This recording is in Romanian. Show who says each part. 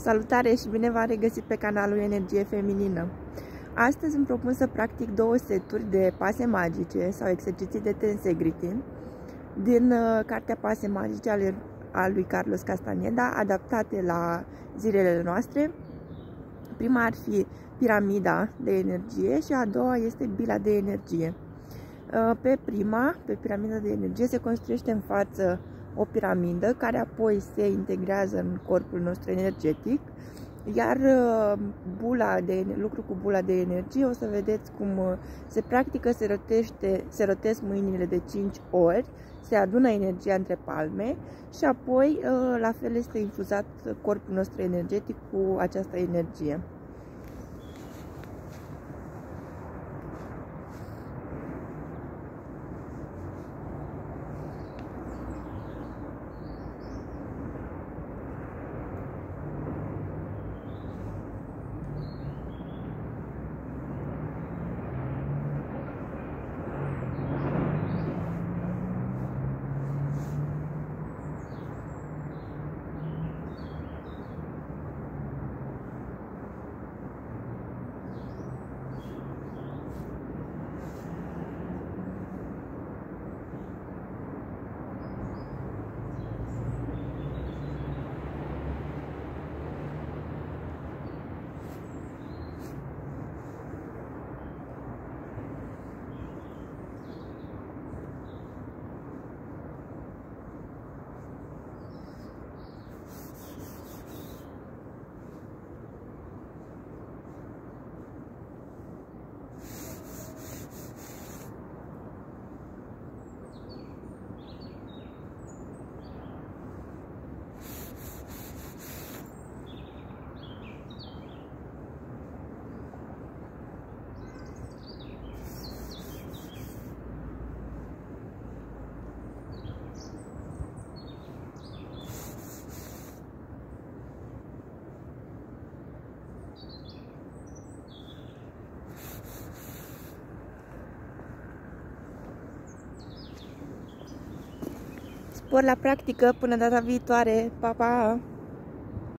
Speaker 1: Salutare și bine v-am regăsit pe canalul Energie Feminină. Astăzi îmi propun să practic două seturi de pase magice sau exerciții de tensegrity din cartea Pase magice a lui Carlos Castaneda, adaptate la zilele noastre. Prima ar fi piramida de energie și a doua este bila de energie. Pe piramida de energie se construiește în față o piramidă care apoi se integrează în corpul nostru energetic, iar lucru cu bula de energie o să vedeți cum se practică, se rotesc mâinile de 5 ori, se adună energia între palme și apoi la fel este infuzat corpul nostru energetic cu această energie. Spor la practică, până data viitoare, pa, pa!